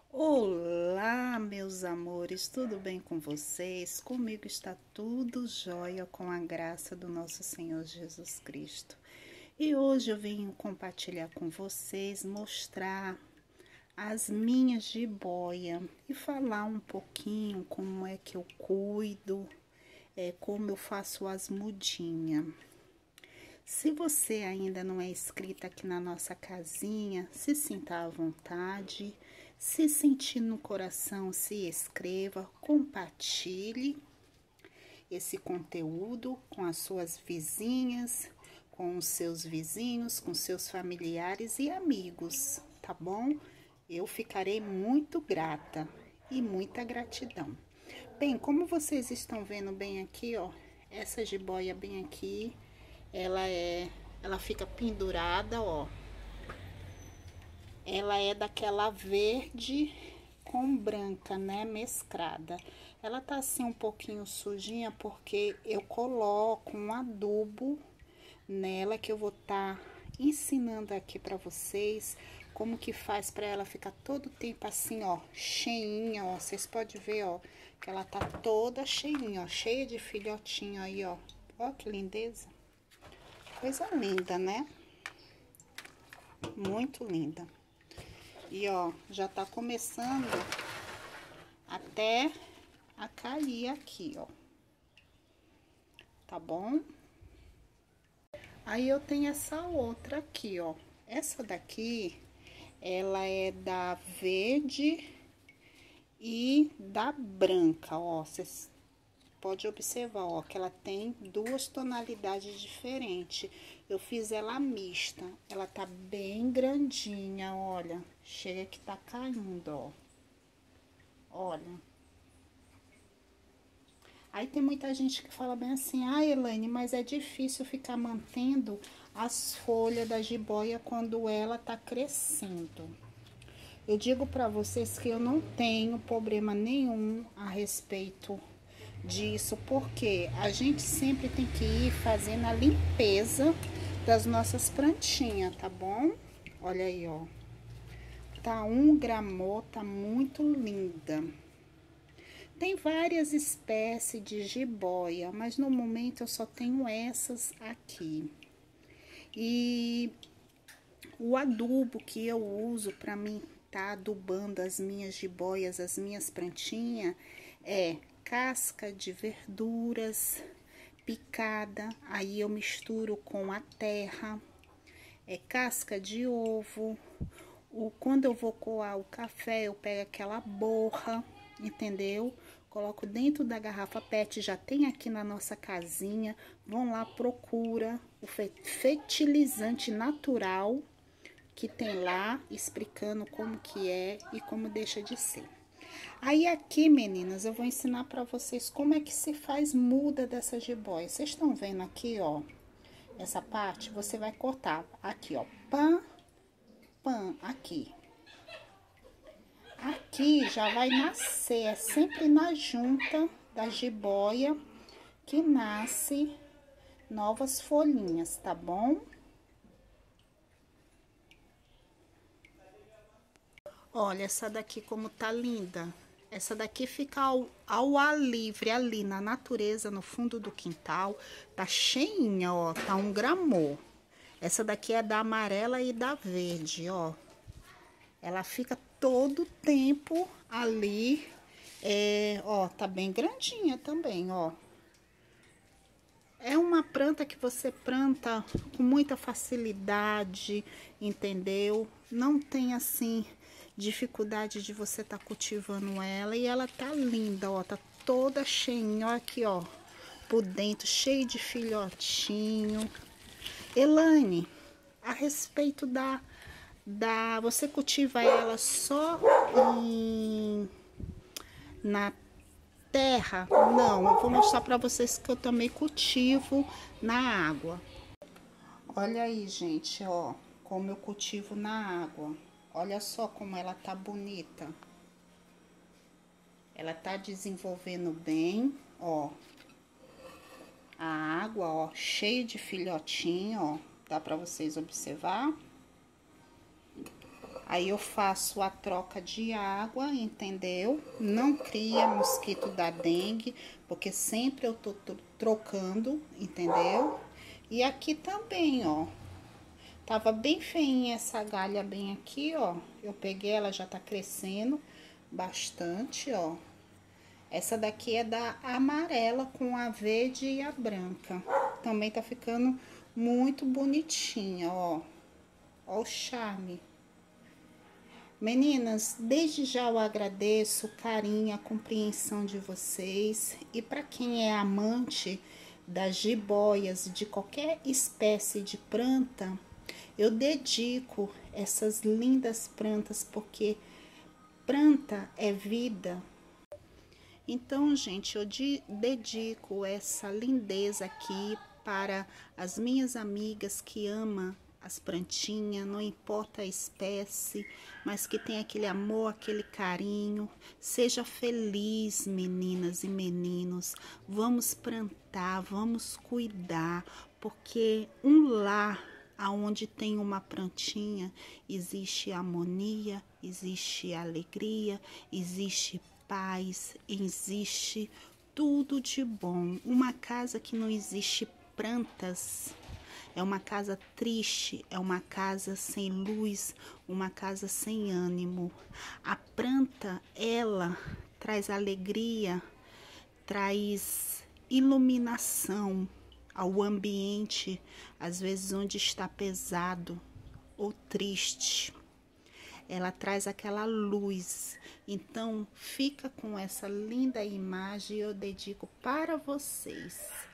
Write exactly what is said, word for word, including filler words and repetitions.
Olá, meus amores, tudo bem com vocês? Comigo está tudo jóia com a graça do nosso Senhor Jesus Cristo. E hoje eu venho compartilhar com vocês, mostrar as minhas jiboia e falar um pouquinho como é que eu cuido, é, como eu faço as mudinhas. Se você ainda não é inscrita aqui na nossa casinha, se sinta à vontade. Se sentir no coração, se inscreva, compartilhe esse conteúdo com as suas vizinhas, com os seus vizinhos, com seus familiares e amigos, tá bom? Eu ficarei muito grata e muita gratidão. Bem, como vocês estão vendo bem aqui, ó, essa jiboia bem aqui, ela é, ela fica pendurada, ó. Ela é daquela verde com branca, né, mesclada. Ela tá assim um pouquinho sujinha porque eu coloco um adubo nela que eu vou tá ensinando aqui pra vocês como que faz pra ela ficar todo o tempo assim, ó, cheinha, ó. Vocês podem ver, ó, que ela tá toda cheinha, ó, cheia de filhotinho aí, ó. Ó que lindeza. Coisa linda, né? Muito linda. E, ó, já tá começando até a cair aqui, ó. Tá bom? Aí, eu tenho essa outra aqui, ó. Essa daqui, ela é da verde e da branca, ó. Vocês podem observar, ó, que ela tem duas tonalidades diferentes. Eu fiz ela mista. Ela tá bem grandinha, olha. Chega que tá caindo, ó. Olha. Aí tem muita gente que fala bem assim, ah, Elaine, mas é difícil ficar mantendo as folhas da jiboia quando ela tá crescendo. Eu digo pra vocês que eu não tenho problema nenhum a respeito disso, porque a gente sempre tem que ir fazendo a limpeza das nossas plantinhas, tá bom? Olha aí, ó. Tá um gramô, tá muito linda. Tem várias espécies de jiboia, mas no momento eu só tenho essas aqui. E o adubo que eu uso para mim tá adubando as minhas jiboias, as minhas plantinhas, é casca de verduras picada, aí eu misturo com a terra, é casca de ovo. O, quando eu vou coar o café, eu pego aquela borra, entendeu? Coloco dentro da garrafa pet, já tem aqui na nossa casinha. Vão lá, procura o fertilizante natural que tem lá, explicando como que é e como deixa de ser. Aí aqui, meninas, eu vou ensinar pra vocês como é que se faz muda dessa jiboia. Vocês estão vendo aqui, ó, essa parte? Você vai cortar aqui, ó, pã, pã, aqui. Aqui já vai nascer, é sempre na junta da jiboia que nasce novas folhinhas, tá bom? Olha essa daqui como tá linda. Essa daqui fica ao, ao ar livre, ali na natureza, no fundo do quintal. Tá cheinha, ó, tá um gramô. Essa daqui é da amarela e da verde, ó. Ela fica todo tempo ali, é, ó, tá bem grandinha também, ó. É uma planta que você planta com muita facilidade, entendeu? Não tem, assim, dificuldade de você tá cultivando ela. E ela tá linda, ó, tá toda cheinha, ó, aqui, ó, por dentro, cheio de filhotinho. Elaine, a respeito da, da... Você cultiva ela só em, na terra? Não, eu vou mostrar pra vocês que eu também cultivo na água. Olha aí, gente, ó, como eu cultivo na água. Olha só como ela tá bonita. Ela tá desenvolvendo bem, ó. A água, ó, cheia de filhotinho, ó. Dá pra vocês observar. Aí eu faço a troca de água, entendeu? Não cria mosquito da dengue, porque sempre eu tô trocando, entendeu? E aqui também, ó. Tava bem feinha essa galha bem aqui, ó. Eu peguei, ela já tá crescendo bastante, ó. Essa daqui é da amarela com a verde e a branca. Também tá ficando muito bonitinha, ó. Ó o charme. Meninas, desde já eu agradeço o carinho, a compreensão de vocês. E para quem é amante das jiboias, de qualquer espécie de planta, eu dedico essas lindas plantas, porque planta é vida. Então, gente, eu dedico essa lindeza aqui para as minhas amigas que amam as plantinhas, não importa a espécie, mas que tem aquele amor, aquele carinho. Seja feliz, meninas e meninos. Vamos plantar, vamos cuidar, porque um lar aonde tem uma plantinha, existe harmonia, existe alegria, existe paz, existe tudo de bom. Uma casa que não existe plantas é uma casa triste, é uma casa sem luz, uma casa sem ânimo. A planta, ela traz alegria, traz iluminação ao ambiente, às vezes onde está pesado ou triste. Ela traz aquela luz. Então, fica com essa linda imagem, eu dedico para vocês.